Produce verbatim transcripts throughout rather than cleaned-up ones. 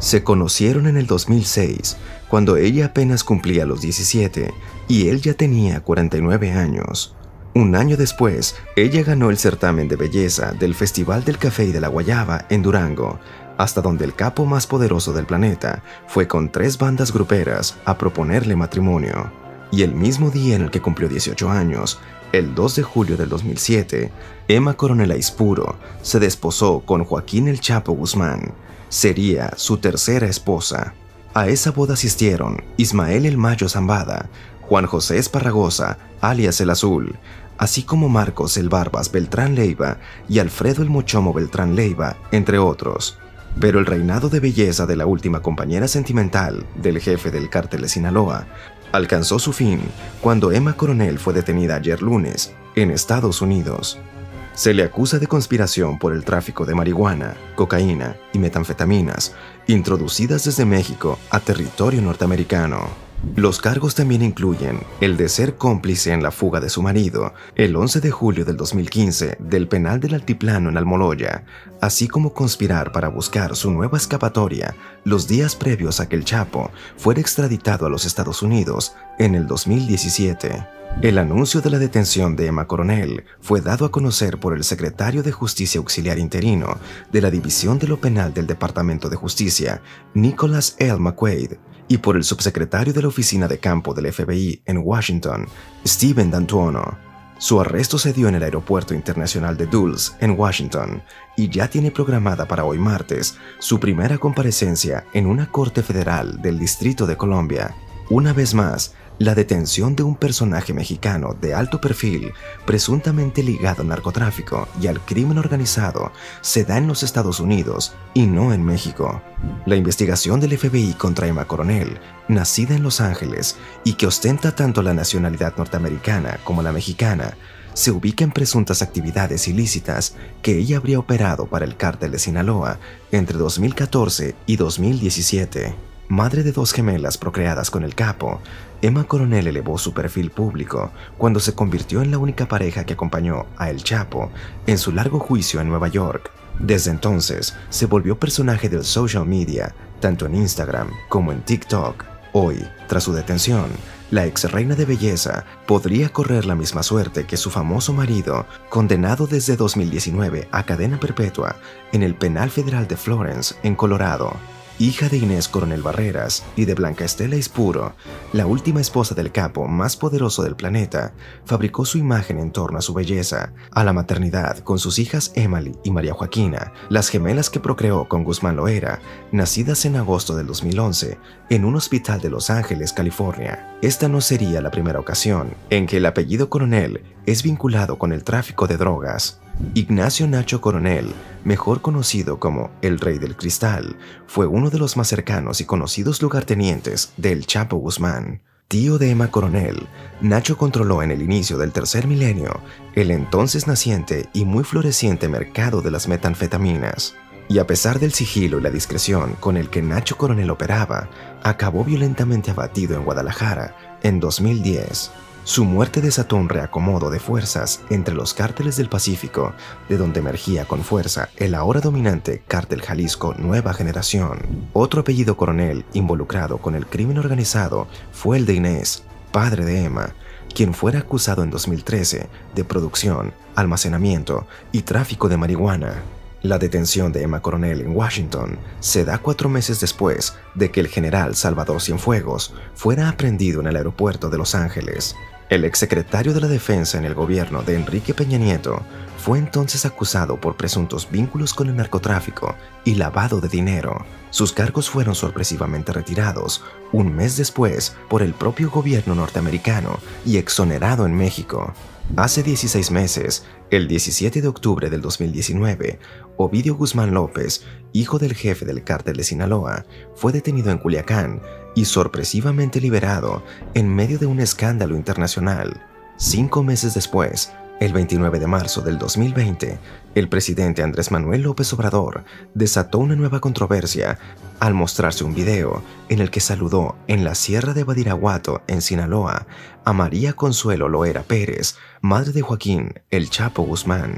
Se conocieron en el dos mil seis, cuando ella apenas cumplía los diecisiete y él ya tenía cuarenta y nueve años. Un año después, ella ganó el certamen de belleza del Festival del Café y de la Guayaba en Durango, hasta donde el capo más poderoso del planeta fue con tres bandas gruperas a proponerle matrimonio. Y el mismo día en el que cumplió dieciocho años, el dos de julio del dos mil siete, Emma Coronel Aispuro se desposó con Joaquín El Chapo Guzmán. Sería su tercera esposa. A esa boda asistieron Ismael El Mayo Zambada, Juan José Esparragosa, alias El Azul, así como Marcos El Barbas Beltrán Leiva y Alfredo El Mochomo Beltrán Leiva, entre otros. Pero el reinado de belleza de la última compañera sentimental del jefe del cártel de Sinaloa alcanzó su fin cuando Emma Coronel fue detenida ayer lunes en Estados Unidos. Se le acusa de conspiración por el tráfico de marihuana, cocaína y metanfetaminas introducidas desde México a territorio norteamericano. Los cargos también incluyen el de ser cómplice en la fuga de su marido el once de julio del dos mil quince del penal del Altiplano en Almoloya, así como conspirar para buscar su nueva escapatoria los días previos a que el Chapo fuera extraditado a los Estados Unidos en el dos mil diecisiete. El anuncio de la detención de Emma Coronel fue dado a conocer por el secretario de Justicia Auxiliar Interino de la División de lo Penal del Departamento de Justicia, Nicholas L. McQuaid, y por el subsecretario de la Oficina de Campo del F B I en Washington, Steven D'Antuono. Su arresto se dio en el Aeropuerto Internacional de Dulles, en Washington, y ya tiene programada para hoy martes su primera comparecencia en una corte federal del Distrito de Columbia. Una vez más, la detención de un personaje mexicano de alto perfil, presuntamente ligado al narcotráfico y al crimen organizado, se da en los Estados Unidos y no en México. La investigación del F B I contra Emma Coronel, nacida en Los Ángeles y que ostenta tanto la nacionalidad norteamericana como la mexicana, se ubica en presuntas actividades ilícitas que ella habría operado para el cártel de Sinaloa entre dos mil catorce y dos mil diecisiete. Madre de dos gemelas procreadas con el capo, Emma Coronel elevó su perfil público cuando se convirtió en la única pareja que acompañó a El Chapo en su largo juicio en Nueva York. Desde entonces, se volvió personaje del social media, tanto en Instagram como en TikTok. Hoy, tras su detención, la ex reina de belleza podría correr la misma suerte que su famoso marido, condenado desde dos mil diecinueve a cadena perpetua en el Penal Federal de Florence, en Colorado. Hija de Inés Coronel Barreras y de Blanca Estela Aispuro, la última esposa del capo más poderoso del planeta, fabricó su imagen en torno a su belleza, a la maternidad con sus hijas Emily y María Joaquina, las gemelas que procreó con Guzmán Loera, nacidas en agosto del dos mil once, en un hospital de Los Ángeles, California. Esta no sería la primera ocasión en que el apellido Coronel es vinculado con el tráfico de drogas. Ignacio Nacho Coronel, mejor conocido como el Rey del Cristal, fue uno de los más cercanos y conocidos lugartenientes del Chapo Guzmán. Tío de Emma Coronel, Nacho controló en el inicio del tercer milenio el entonces naciente y muy floreciente mercado de las metanfetaminas. Y a pesar del sigilo y la discreción con el que Nacho Coronel operaba, acabó violentamente abatido en Guadalajara en dos mil diez. Su muerte desató un reacomodo de fuerzas entre los cárteles del Pacífico, de donde emergía con fuerza el ahora dominante Cártel Jalisco Nueva Generación. Otro apellido Coronel involucrado con el crimen organizado fue el de Inés, padre de Emma, quien fuera acusado en dos mil trece de producción, almacenamiento y tráfico de marihuana. La detención de Emma Coronel en Washington se da cuatro meses después de que el general Salvador Cienfuegos fuera aprehendido en el aeropuerto de Los Ángeles. El exsecretario de la Defensa en el gobierno de Enrique Peña Nieto fue entonces acusado por presuntos vínculos con el narcotráfico y lavado de dinero. Sus cargos fueron sorpresivamente retirados un mes después por el propio gobierno norteamericano y exonerado en México. Hace dieciséis meses, el diecisiete de octubre del dos mil diecinueve, Ovidio Guzmán López, hijo del jefe del cártel de Sinaloa, fue detenido en Culiacán y sorpresivamente liberado en medio de un escándalo internacional. Cinco meses después, el veintinueve de marzo del dos mil veinte, el presidente Andrés Manuel López Obrador desató una nueva controversia al mostrarse un video en el que saludó en la Sierra de Badiraguato, en Sinaloa, a María Consuelo Loera Pérez, madre de Joaquín El Chapo Guzmán.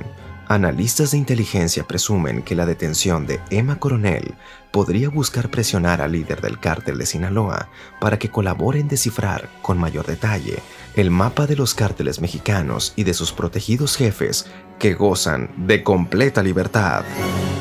Analistas de inteligencia presumen que la detención de Emma Coronel podría buscar presionar al líder del cártel de Sinaloa para que colabore en descifrar con mayor detalle el mapa de los cárteles mexicanos y de sus protegidos jefes que gozan de completa libertad.